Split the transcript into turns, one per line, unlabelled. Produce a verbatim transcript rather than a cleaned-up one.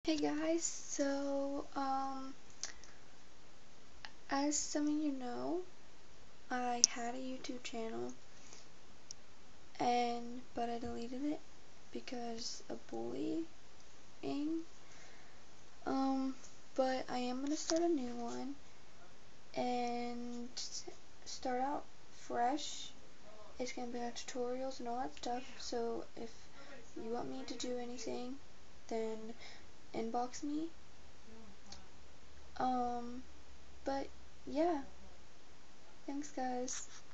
Hey guys, so um as some of you know, I had a YouTube channel and but I deleted it because of bullying. Um but I am gonna start a new one and start out fresh. It's gonna be like tutorials and all that stuff, so if you want me to do anything, then inbox me. Um but yeah. Thanks, guys.